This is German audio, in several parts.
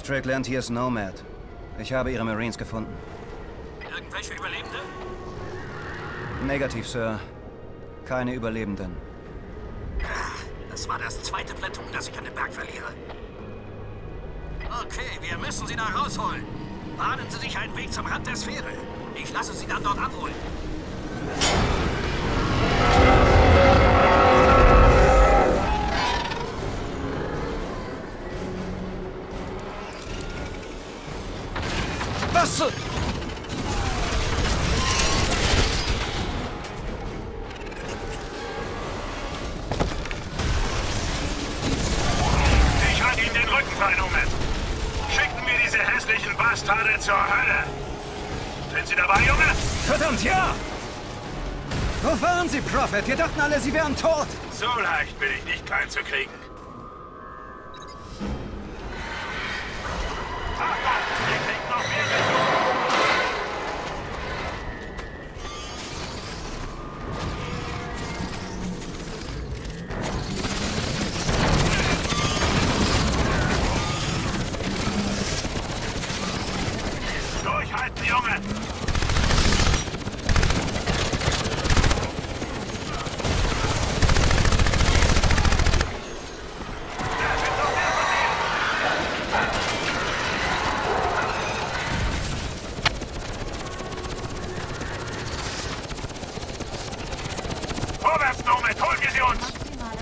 Strickland, hier ist Nomad. Ich habe Ihre Marines gefunden. Irgendwelche Überlebende? Negativ, Sir. Keine Überlebenden. Das war das zweite Platoon, das ich an den Berg verliere. Okay, wir müssen sie da rausholen. Bahnen Sie sich einen Weg zum Rand der Sphäre. Ich lasse Sie dann dort abholen. Was so? Ich halte Ihnen den Rücken frei, Nomad. Schicken wir diese hässlichen Bastarde zur Hölle. Sind Sie dabei, Junge? Verdammt, ja! Wo waren Sie, Prophet? Wir dachten alle, Sie wären tot. So leicht bin ich nicht klein zu kriegen. Achtung, ihr kriegt noch mehr Besuch. Durchhalten, Junge! Vorwärts, Nomad! Holen wir sie uns!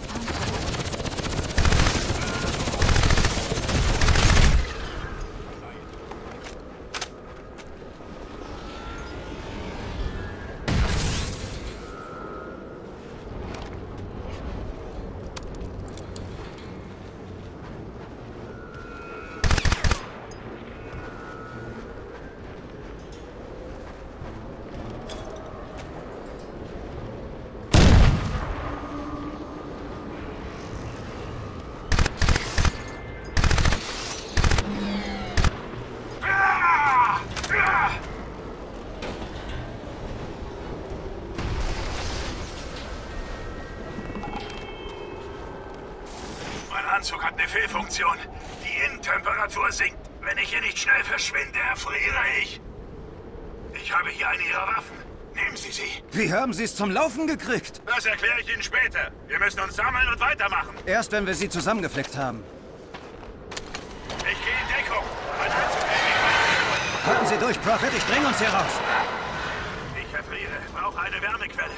Mein Anzug hat eine Fehlfunktion. Die Innentemperatur sinkt. Wenn ich hier nicht schnell verschwinde, erfriere ich. Ich habe hier eine Ihrer Waffen. Nehmen Sie sie. Wie haben Sie es zum Laufen gekriegt? Das erkläre ich Ihnen später. Wir müssen uns sammeln und weitermachen. Erst, wenn wir sie zusammengeflickt haben. Ich gehe in Deckung. Mein Anzug ist Halten Sie durch, Prophet. Ich bringe uns hier raus. Ich erfriere. Brauche eine Wärmequelle.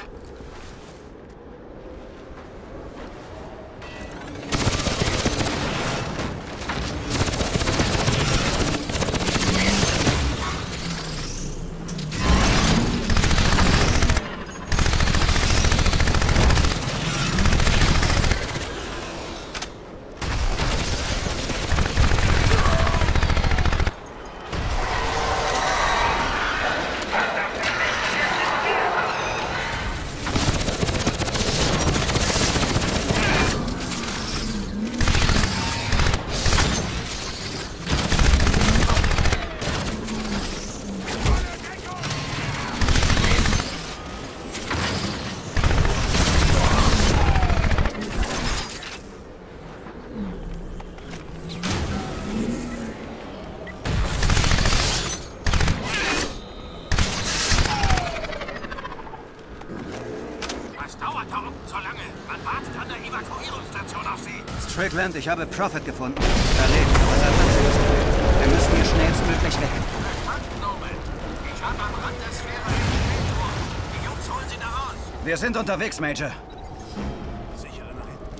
Strickland, ich habe Prophet gefunden. Erledigt, aber sein Anzug ist kaputt. Wir müssen hier schnellstmöglich weg. Verstanden, Nomad. Ich habe am Rand der Sphäre einen Detektor. Die Jungs holen sie da raus. Wir sind unterwegs, Major. Sichere nach hinten.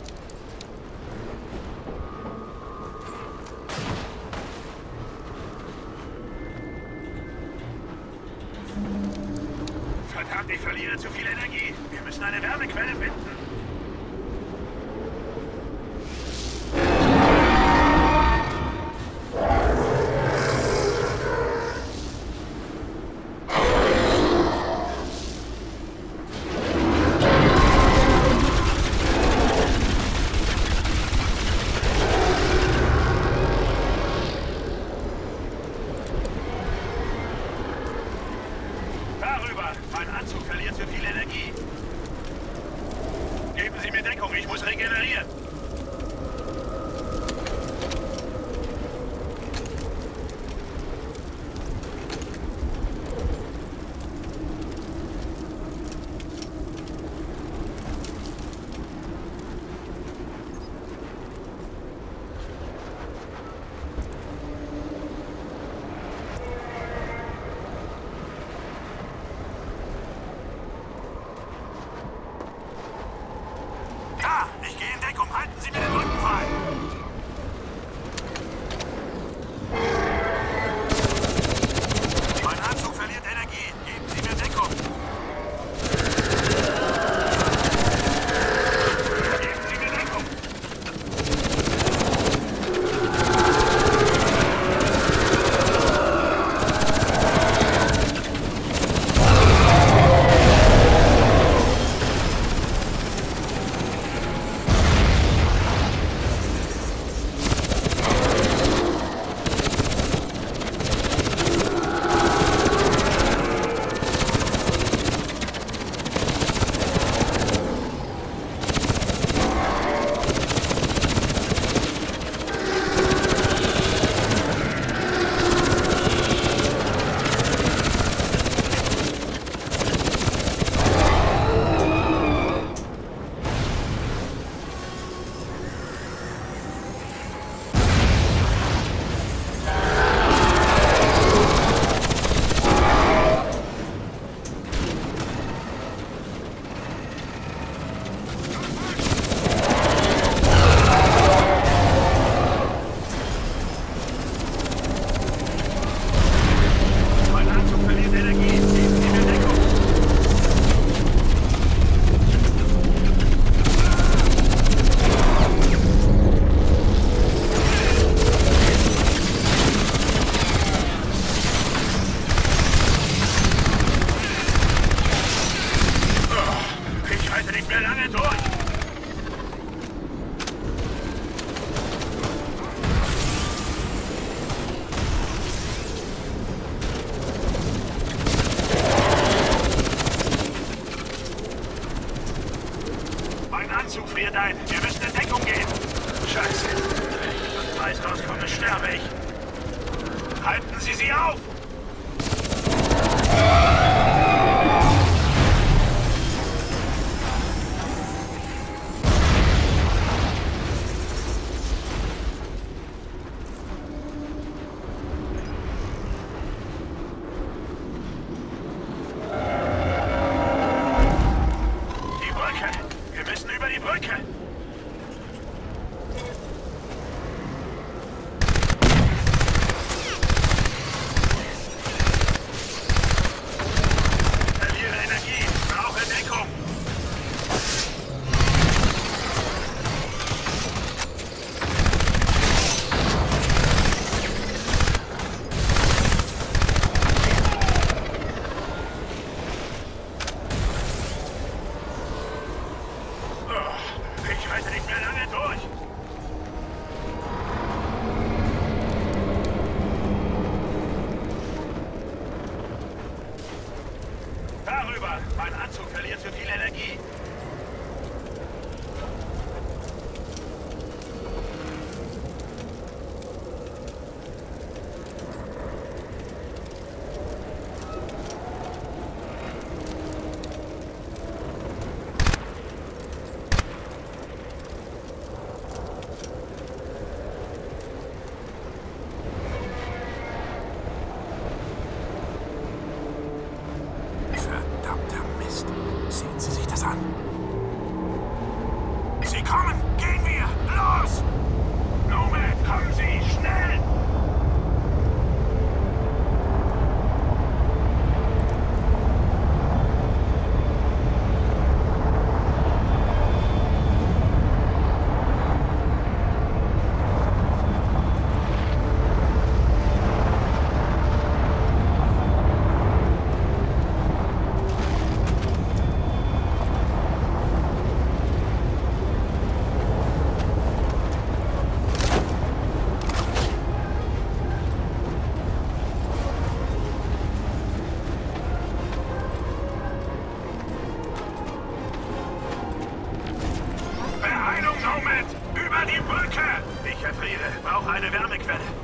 Verdammt, ich verliere zu viel Energie. Wir müssen eine Wärmequelle finden. Mein Anzug verliert zu viel Energie. Geben Sie mir Deckung, ich muss regenerieren. Nein, wir müssen in Deckung gehen. Scheiße. Wenn ich aus dem Eis rauskomme, sterbe ich. Halten Sie sie auf! Mein Anzug verliert zu viel Energie. Sehen Sie sich das an. Sie kommen! Gehen wir! Los! Nomad, kommen Sie! Schnell! Über die Brücke! Ich erfriere, brauche eine Wärmequelle.